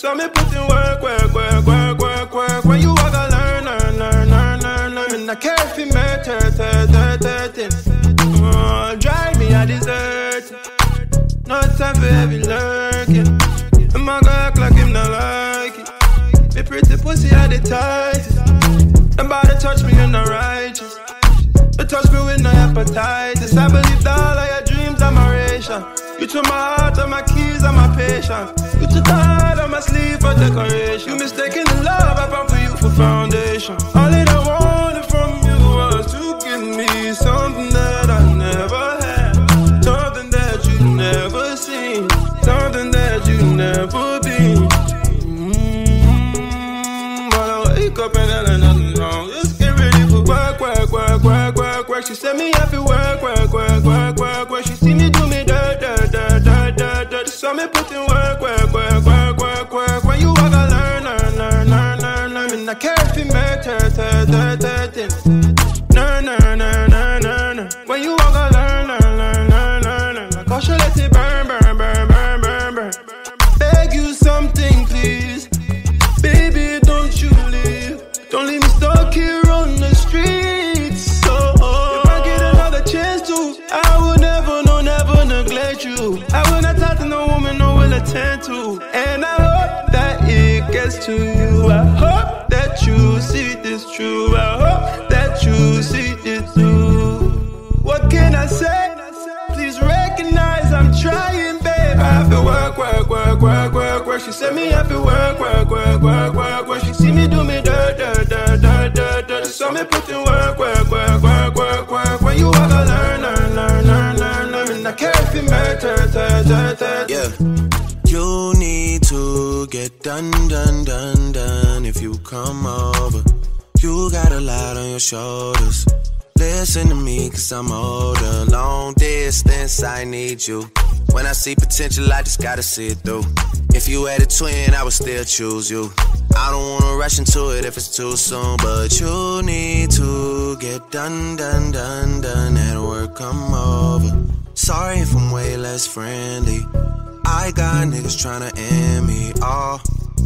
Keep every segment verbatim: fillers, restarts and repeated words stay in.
saw me put in work, work, work, work, work, work. When you walk, I learn, learn, learn, learn, learn, learn. And I care if you matter, third, third, third, oh, drive me, I desert. No time for heavy lurking. I'm a girl act like him not like it. Me pretty pussy at the tightest. Nobody touch me in the righteous. But touch me with no hepatitis. I believe that all of your dreams are my ration. You took my heart and my keys and my patience. You took the heart on my sleeve for decoration. You mistaken the love I found for you for foundation. All that I wanted from you was to give me something that I never had. Something that you never seen. Something that you never been. Mm-hmm. But I wake up and there's nothing wrong. Just get ready for work, work, work, work, work, work. She said me happy work, work, work, work, work, work. She see me do me dirt, dirt, dirt, dirt, dirt, dirt. She saw me put in work, work, work, work, work, work. When you walk, I learn, learn, learn, learn, learn, learn. And I care if you matter, third, third, third, third. Learn, learn, learn, learn, learn. When you walk, I learn, learn, learn, learn, learn, learn. Like I should let it burn, burn, burn, burn, burn, burn. Beg you something, please. Baby, don't you leave. Don't leave me stuck here on the streets. So oh, if I get another chance to, I will never, no, never neglect you. I will not talk to no woman, no will attend to. And I hope that it gets to you. I hope that you see this true. I hope that you see this through. What can I say? Please recognize I'm trying, babe. I have to work, work, work, work, work, work. She said me have to work, work, work, work, work, work. She see me do me dirt, dirt, dirt, dirt, dirt, dirt. She saw me put in work, work, work, work, work, work. When you walk, I learn, learn, learn, learn, learn, learn. And I care if you matter, third, third, third. Yeah. You need to get done, done, done, done if you come over. You got a lot on your shoulders. Listen to me, cause I'm older. Long distance, I need you. When I see potential, I just gotta see it through. If you had a twin, I would still choose you. I don't wanna rush into it if it's too soon. But you need to get done, done, done, done. At work, come over. Sorry if I'm way less friendly. I got niggas tryna end me, oh.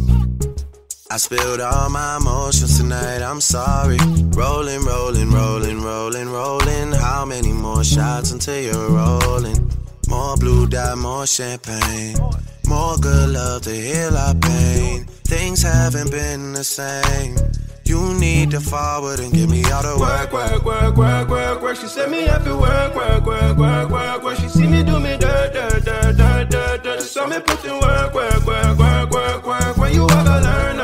I spilled all my emotions tonight, I'm sorry. Rolling, rolling, rolling, rolling, rolling. How many more shots until you're rolling? More blue dye, more champagne. More good love to heal our pain. Things haven't been the same. You need to forward and give me all the work, work, work, work, work, work. She said me happy work, work, work, work, work, work. She see me do me dirt, dirt, dirt, dirt, dirt, dirt. She saw me put in work, work, work, work, work, work. When you walk, I learn.